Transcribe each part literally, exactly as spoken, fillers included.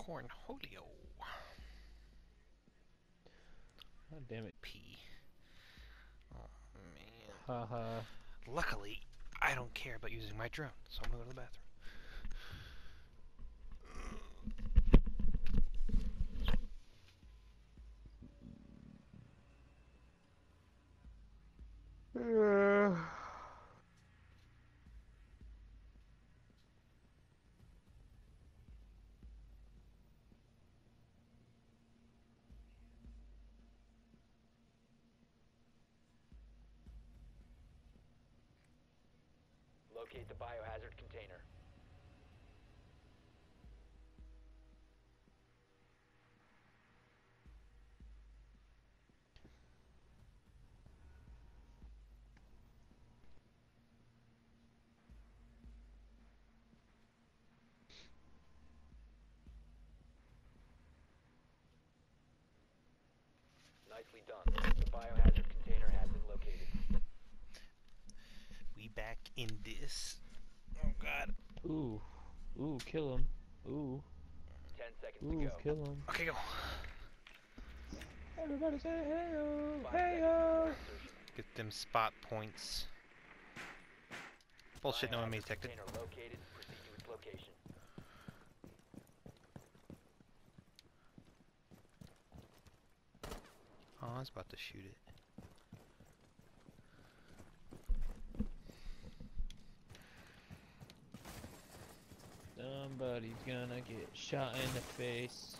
Cornholio. God damn it. P. Oh, man. Haha. Luckily, I don't care about using my drone, so I'm gonna go to the bathroom. Locate the biohazard container. Nicely done. The biohazard container has been located. We back in this. Oh god. Ooh. Ooh, kill him. Ooh. Ten seconds Ooh, to go. kill him. Okay, go. Everybody say hey-o, Five hey-o. seconds before insertion. Get them spot points. Bullshit, no one may Biohazard detect it. container located. Proceed to its location. Oh, I was about to shoot it. Somebody's gonna get shot in the face.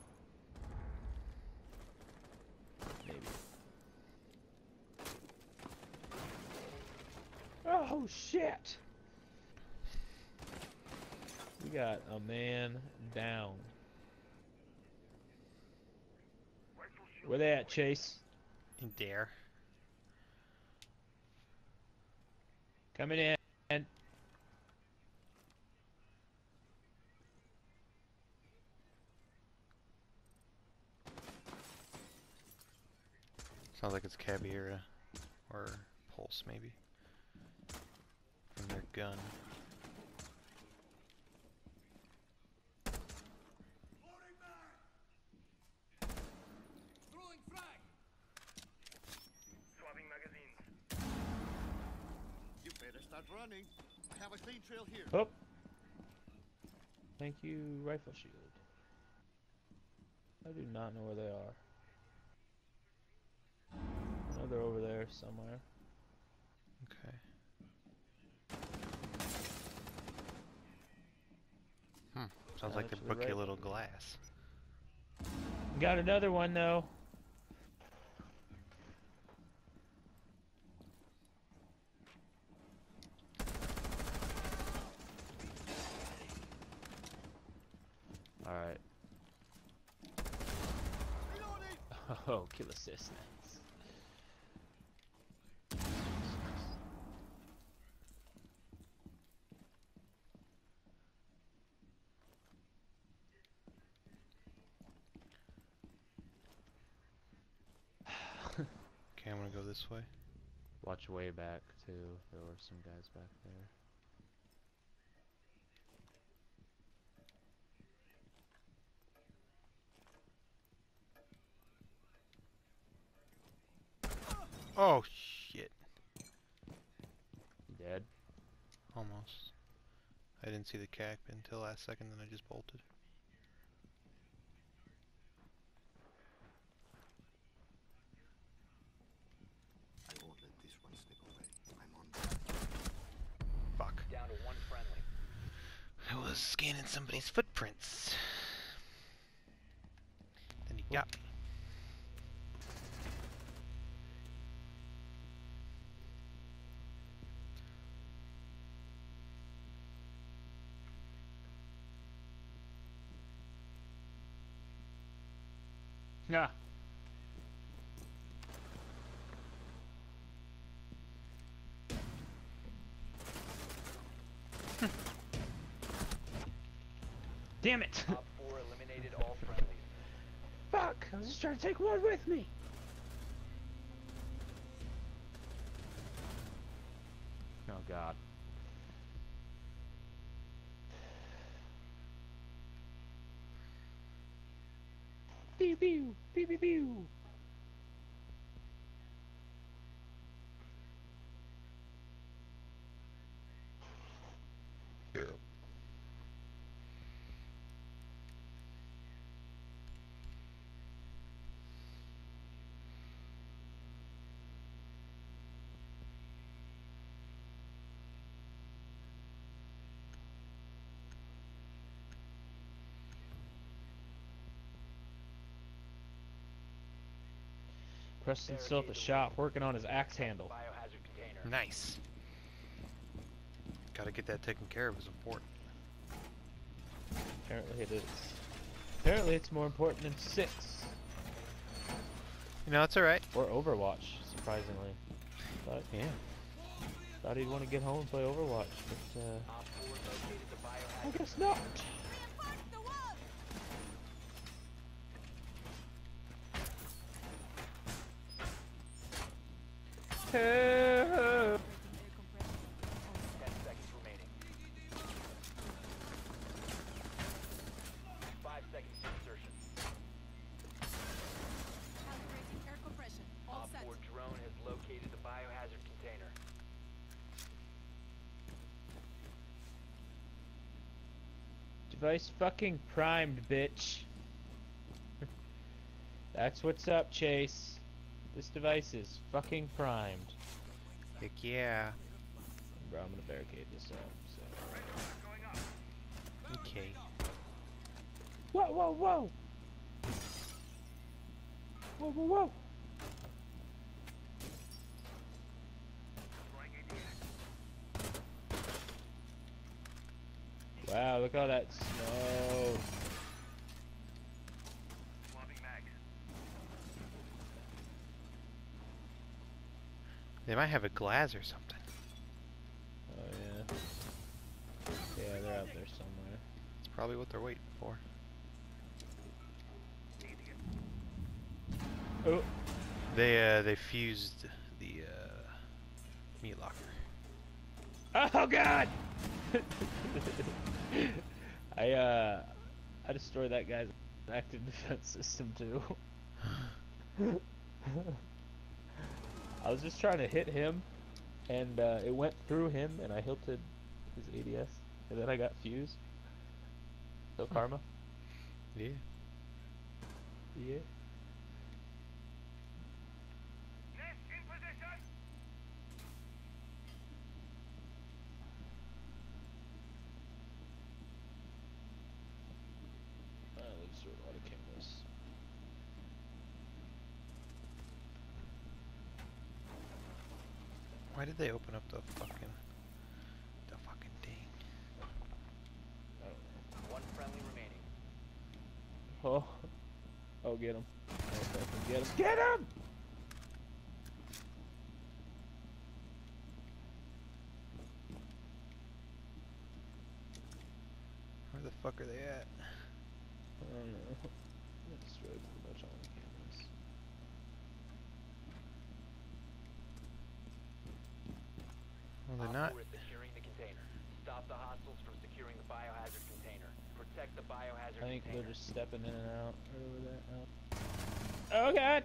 Maybe. Oh shit! We got a man down. Where they at, Chase? In dare. Coming in. Sounds like it's Caveira or Pulse, maybe. From their gun. You better start running. I have a clean trail here. Oh. Thank you, rifle shield. I do not know where they are. I know they're over there somewhere. Okay. Hmm. Sounds Down like they to the broke your right. little glass. Got another one though. Alright. Oh, kill assist. Nice. Okay, I'm gonna go this way. Watch way back too. There were some guys back there. Oh, shit. You dead? Almost. I didn't see the cap until last second, then I just bolted. I won't let this one slip away. I'm on. Fuck. Down to one friendly. I was scanning somebody's footprints. Then he got me. Yeah. Damn it! Top four eliminated all friendlies. Fuck! I was just trying to take one with me. Oh god. Pew pew pew pew pew. Preston's still at the shop working on his axe handle. Biohazard container. Nice. Gotta get that taken care of is important. Apparently it is. Apparently it's more important than six. You know, it's alright. Or Overwatch, surprisingly. But Yeah. thought he'd want to get home and play Overwatch, but uh, Op four located the biohazard. I guess not. Help. Ten seconds remaining. Five seconds to insertion. Calibrating air compression. All Op set. four drone has located the biohazard container. Device fucking primed, bitch. That's what's up, Chase. This device is fucking primed. Heck yeah. Bro, I'm gonna barricade this up, so. Okay. Whoa, whoa, whoa! Whoa, whoa, whoa! Wow, look at all that snow. They might have a glass or something. Oh, yeah. Yeah, they're out there somewhere. It's probably what they're waiting for. Oh! They uh they fused the uh meat locker. Oh, God! I, uh... I destroyed that guy's active defense system, too. I was just trying to hit him, and uh, it went through him, and I hilted his A D S, and then I got fused. So karma? Yeah. Yeah. Uh, let's throw a lot of cameras. Why did they open up the fucking the fucking thing? I don't One friendly remaining. know. Oh. Oh, get him. Get him. Get him! Where the fuck are they at? I don't know. I destroyed pretty much all the cameras. Well, they're Op not. four is securing the container. Stop the hostiles from securing the biohazard container. Protect the biohazard I think container. they're just stepping in and out right over there. Oh, oh God!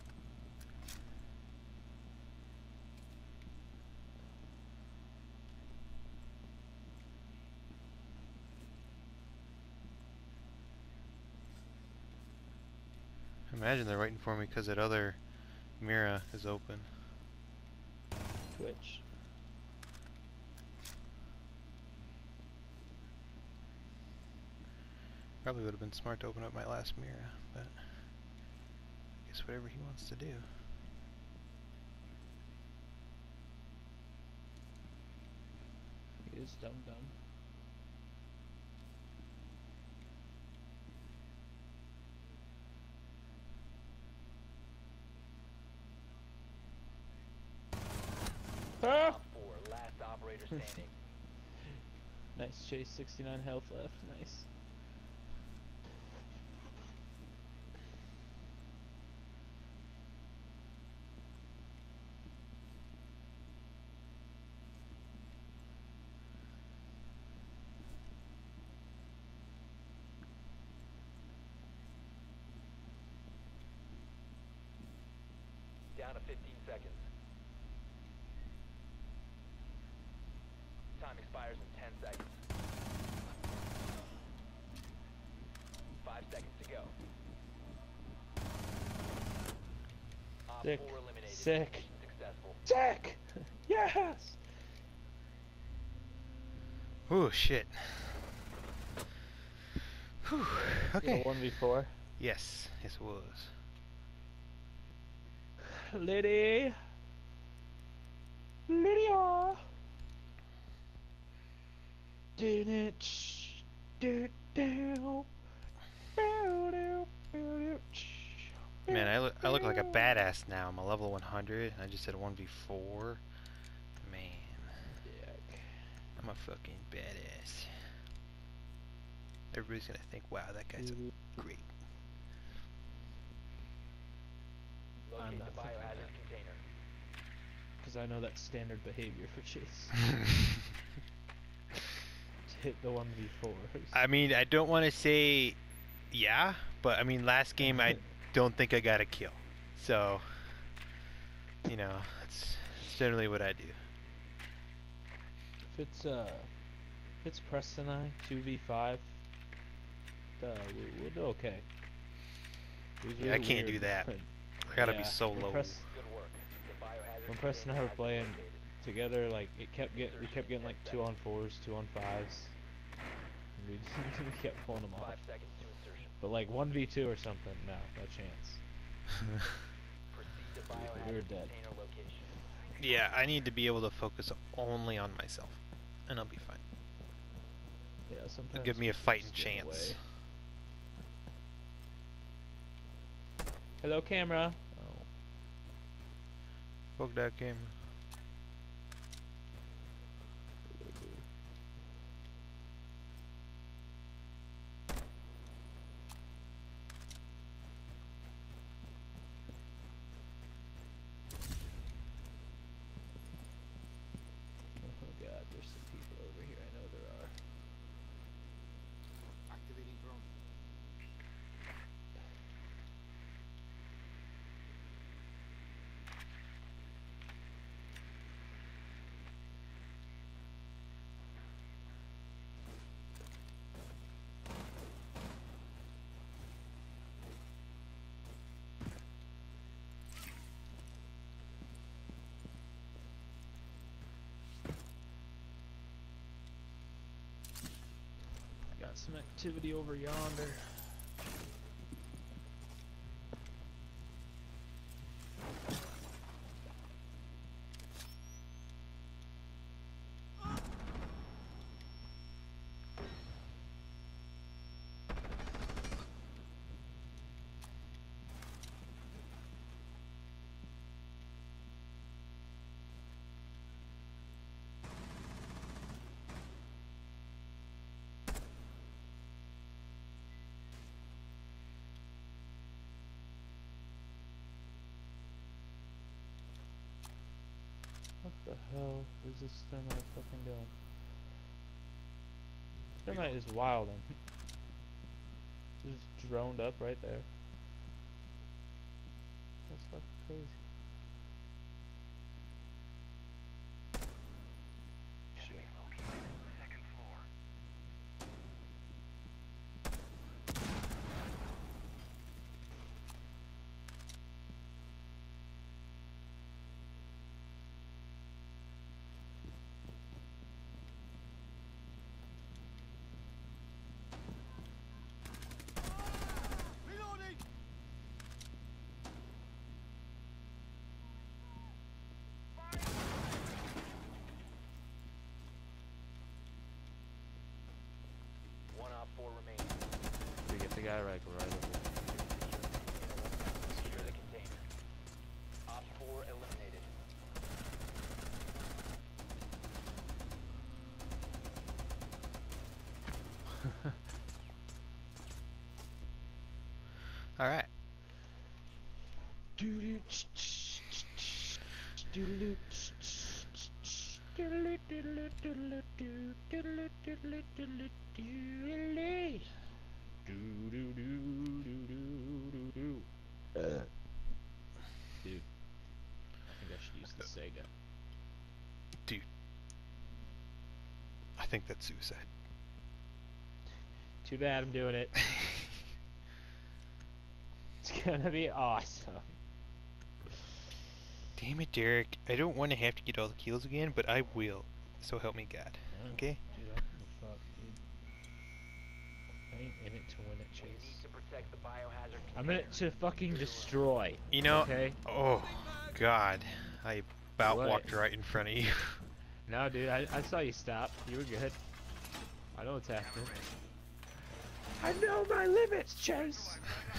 Imagine they're waiting for me because that other Mira is open. Twitch. Probably would have been smart to open up my last Mira, but I guess whatever he wants to do. He is dumb dumb. Ah! Op four, last operator standing. Nice chase, sixty-nine health left, nice. down to fifteen seconds. Time expires in ten seconds. Five seconds to go. Op Sick. four eliminated. Sick. Mission successful. Sick! Yes! Ooh, shit. Whew. Okay. one v four. Yes, yes it was. Liddy! Lydia! Didn't do do Man, I look, I look like a badass now. I'm a level one hundred, and I just did a one v four. Man, I'm a fucking badass. Everybody's gonna think, wow, that guy's great. Locate not the thinking biohazard container. Because I know that's standard behavior for Chase. To hit the one v fours. I mean, I don't want to say yeah, but I mean, last game I don't think I got a kill. So, you know, that's, that's generally what I do. If it's uh, if it's Preston and I two v five, uh, we, we'll do okay. It was Yeah, I really can't do weird that. when- I gotta yeah, be so when low. Press- Good work. The biohazard When Preston and I container were has been playing located. together, like it kept get we kept getting like two on fours, two on fives. And we, we kept pulling them off. Five seconds to insertion. But like one v two or something, no, no chance. Proceed to We- we biohazard were dead. container location. Yeah, I need to be able to focus only on myself, and I'll be fine. Yeah, sometimes. Give me a people fighting just get in the chance. way. Hello, camera. Oh. Fuck that camera. Oh god, there's some people over here. I know there are. Activating drone. Got some activity over yonder. What the hell is this thermite fucking doing? Thermite is wilding. Just droned up right there. That's fucking crazy. Reloading! One op four remaining. We get the guy right, right over there. Secure the container. Op four eliminated. All right. Dude, the Sega. I think that's suicide. Too bad I'm doing it. It's gonna be awesome. Damn it, Derek. I don't want to have to get all the kills again, but I will. So help me God. Okay? Dude, I don't give a fuck, dude. I ain't in it to win it, We need Chase. to protect the biohazard I'm in it to fucking destroy. You know, Okay? oh, God. I about What? walked right in front of you. No, dude, I, I saw you stop. You were good. I know what's happening. I know my limits, Chase!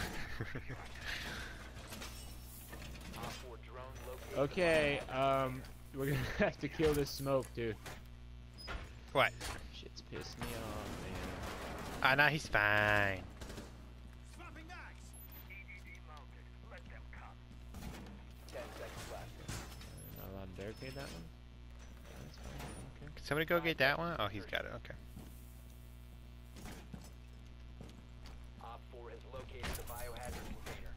Op four drone located. Okay, um, we're gonna have to kill this smoke, dude. What? Shit's pissed me off, man. Ah, nah, he's fine. Ten seconds left. I'm not allowed to barricade that one? Yeah, that's fine, okay. Can somebody go get that one? Oh, he's got it. Okay. Op four has located the biohazard container.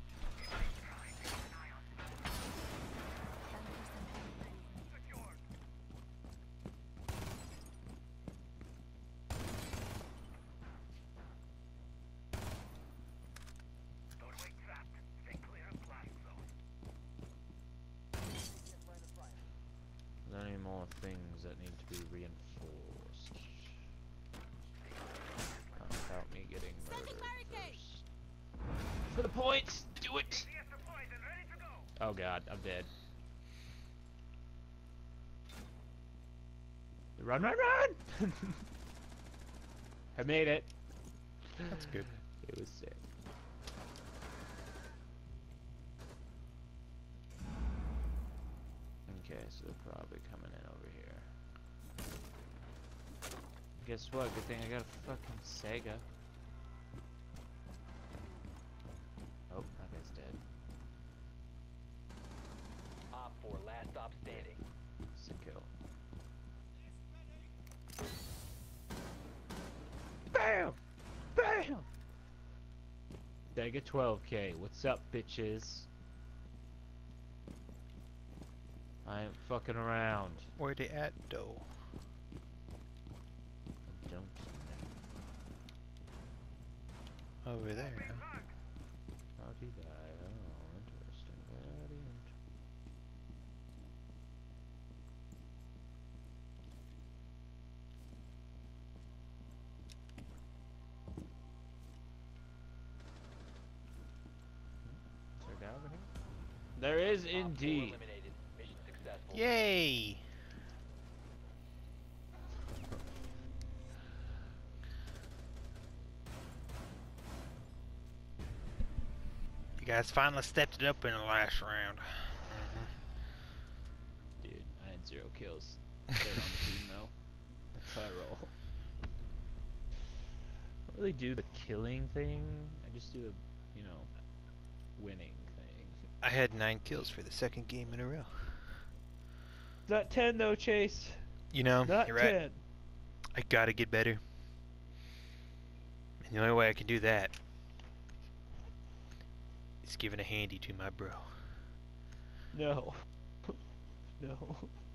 Are there any more things that need to be reinforced? Not without me getting Setting murdered barricade! first. For the points! Do it! Oh god, I'm dead. Run, run, run! I made it. That's good. It was sick. Okay, so they're probably coming in over here. Guess what? Good thing I got a fucking Sega. Oh, that guy's dead. Op four last stop standing. Sick kill. Bam! Bam! Sega twelve K. What's up, bitches? I ain't fucking around. Where they at, though? I don't know. Over there, huh? How did I? Oh, interesting. Very interesting. Is there a guy over here? There is Op four indeed. eliminated. Mission successful. Yay! You guys finally stepped it up in the last round. Dude, I had zero kills. Stayed on the team though. That's how I roll. I don't really do the killing thing. I just do the, you know, winning thing. I had nine kills for the second game in a row. Not ten though, Chase. You know, Not you're right. ten. I gotta get better. And the only way I can do that is giving a handy to my bro. No. No.